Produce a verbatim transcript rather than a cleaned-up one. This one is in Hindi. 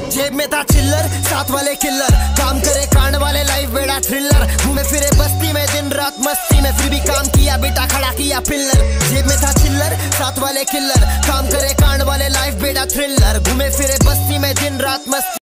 जेब में था चिल्लर, साथ वाले किल्लर, काम करे कांड वाले, लाइफ बेड़ा थ्रिलर। घूमे फिरे बस्ती में दिन रात मस्ती में, फिर भी काम किया बेटा, खड़ा किया पिल्लर। जेब में था चिल्लर, साथ वाले किल्लर, काम करे कांड वाले, लाइफ बेड़ा थ्रिलर। घूमे फिरे बस्ती में दिन रात मस्ती